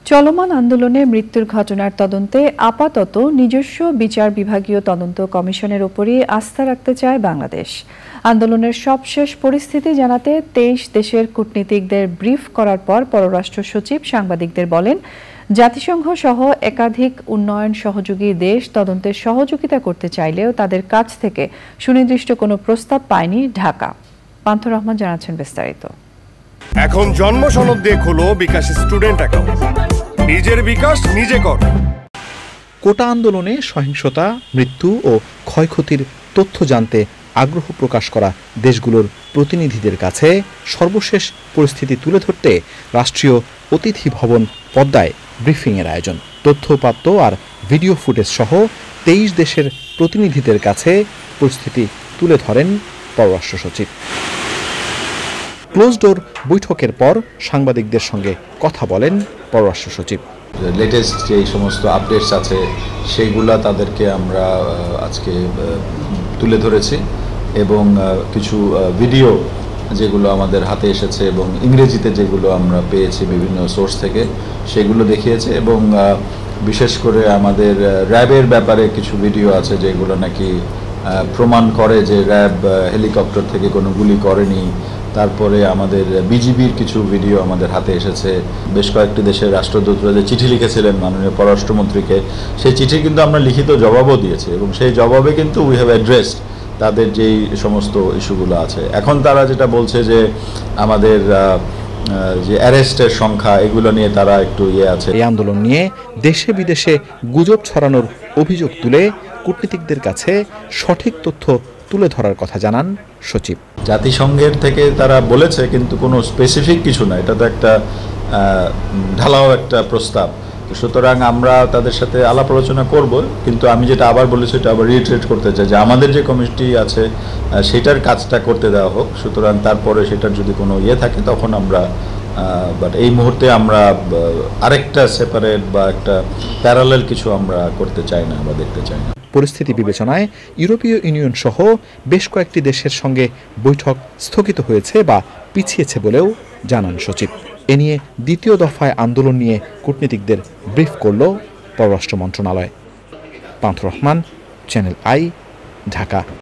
চলমান আন্দোলনে মৃত্যুর ঘটনার তদন্তে আপাতত নিজস্ব বিচার বিভাগীয় তদন্ত কমিশনের উপরই আস্থা রাখতে চায় বাংলাদেশ। আন্দোলনের সবশেষ পরিস্থিতি জানাতে ২৩ দেশের কূটনীতিকদের ব্রিফ করার পর পররাষ্ট্র সচিব সাংবাদিকদের বলেন, জাতিসংঘ সহ একাধিক উন্নয়ন সহযোগী দেশ তদন্তের সহযোগিতা করতে চাইলেও তাদের কাছ থেকে সুনির্দিষ্ট কোনো প্রস্তাব পায়নি ঢাকা। পান্থ রহমান জানাচ্ছেন বিস্তারিত। এখন জন্ম সনদ দিয়ে খোলো বিকাশ স্টুডেন্ট অ্যাকাউন্ট। নিজের বিকাশ নিজে কর। কোটা আন্দোলনে সহিংসতা, মৃত্যু ও ক্ষয়ক্ষতির তথ্য জানতে আগ্রহ প্রকাশ করা দেশগুলোর প্রতিনিধিদের কাছে সর্বশেষ পরিস্থিতি তুলে ধরতে রাষ্ট্রীয় অতিথি ভবন পদ্মায় ব্রিফিংয়ের আয়োজন। তথ্যপাত্র আর ভিডিও ফুটেজ সহ ২৩ দেশের প্রতিনিধিদের কাছে পরিস্থিতি তুলে ধরেন পররাষ্ট্র সচিব। ক্লোজ ডোর বৈঠকের পর সাংবাদিকদের সঙ্গে কথা বলেন পররাষ্ট্র সচিব। লেটেস্ট যে সমস্ত আপডেটস আছে সেইগুলা তাদেরকে আমরা আজকে তুলে ধরেছি এবং কিছু ভিডিও যেগুলো আমাদের হাতে এসেছে এবং ইংরেজিতে যেগুলো আমরা পেয়েছি বিভিন্ন সোর্স থেকে সেগুলো দেখিয়েছে এবং বিশেষ করে আমাদের র্যাবের ব্যাপারে কিছু ভিডিও আছে যেগুলো নাকি প্রমাণ করে যে র্যাব হেলিকপ্টার থেকে কোনো গুলি করেনি। তারপরে আমাদের বিজিবির কিছু ভিডিও আমাদের হাতে এসেছে। বেশ কয়েকটি দেশের রাষ্ট্রদূতরা যে চিঠি লিখেছিলেন মাননীয় পররাষ্ট্রমন্ত্রীকে, সেই চিঠি কিন্তু আমরা লিখিত জবাবও দিয়েছি এবং সেই জবাবে কিন্তু উই হ্যাভ অ্যাড্রেসড তাদের যেই সমস্ত ইস্যুগুলো আছে। এখন তারা যেটা বলছে যে আমাদের যে অ্যারেস্টের সংখ্যা এগুলো নিয়ে তারা একটু আছে। এই আন্দোলন নিয়ে দেশে বিদেশে গুজব ছড়ানোর অভিযোগ তুলে কূটনীতিকদের কাছে সঠিক তথ্য তুলে ধরার কথা জানান সচিব। জাতিসংঘের থেকে তারা বলেছে কিন্তু কোনো স্পেসিফিক কিছু না, এটা তো একটা ঢালাও একটা প্রস্তাব। সুতরাং আমরা তাদের সাথে আলাপ আলোচনা করব, কিন্তু আমি যেটা আবার বলেছি এটা আবার রিইটারেট করতে চাই যে আমাদের যে কমিটি আছে সেটার কাজটা করতে দেওয়া হোক। সুতরাং তারপরে সেটার যদি কোনো থাকে তখন আমরা বাট এই মুহূর্তে আমরা আরেকটা সেপারেট বা একটা প্যারালাল কিছু আমরা করতে চাই না বা দেখতে চাই না। পরিস্থিতি বিবেচনায় ইউরোপীয় ইউনিয়ন সহ বেশ কয়েকটি দেশের সঙ্গে বৈঠক স্থগিত হয়েছে বা পিছিয়েছে বলেও জানান সচিব। এ নিয়ে দ্বিতীয় দফায় আন্দোলন নিয়ে কূটনীতিকদের ব্রিফ করল পররাষ্ট্র মন্ত্রণালয়। Panth Rahman, channel I, Dhaka.